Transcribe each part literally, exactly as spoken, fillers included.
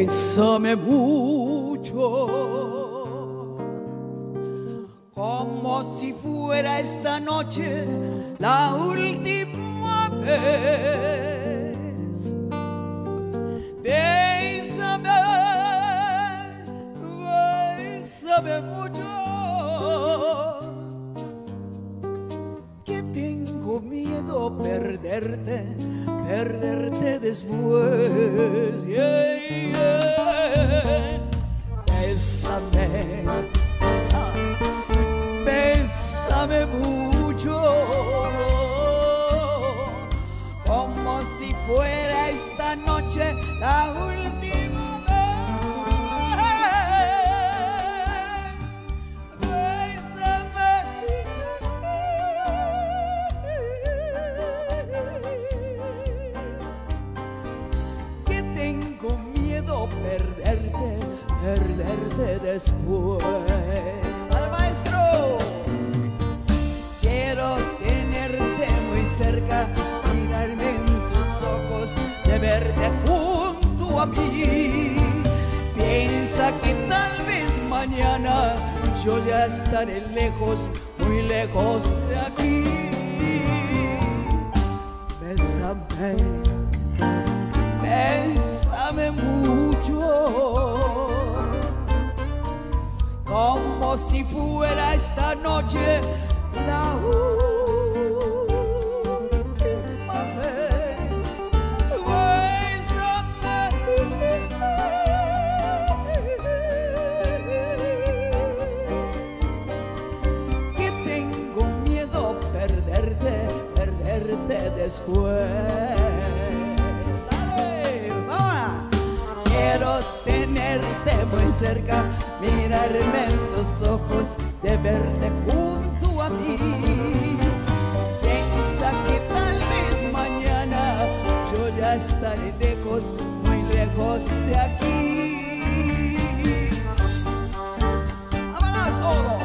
Bésame mucho, como si fuera esta noche la última vez. Bésame, bésame mucho, que tengo miedo perderte, perderte después. Yeah, yeah. Bésame, bésame mucho, como si fuera esta noche la última vez. Bésame, que tengo miedo perderte, perderte después. ¡Al maestro! Quiero tenerte muy cerca, mirarme en tus ojos, de verte junto a mí. Piensa que tal vez mañana yo ya estaré lejos, muy lejos de aquí. Bésame, bésame mucho, como si fuera esta noche la última vez. Bésame, que tengo miedo perderte, perderte después. Dale, vamos. Quiero tenerte muy cerca, mirarme en tus ojos, de verte junto a mí. Piensa que tal vez mañana yo ya estaré lejos, muy lejos de aquí. ¡Vámonos solo!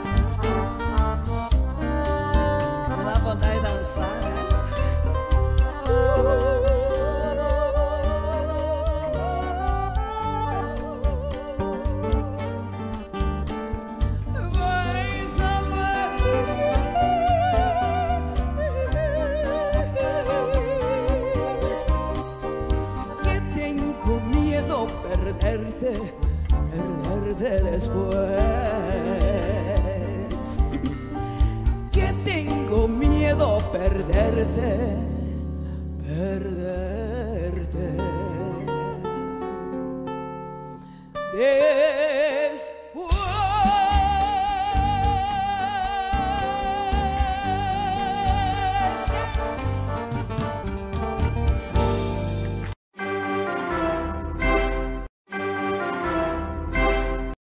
Me da vontade de dançar. Perderte, perderte después. Que tengo miedo perderte, perderte.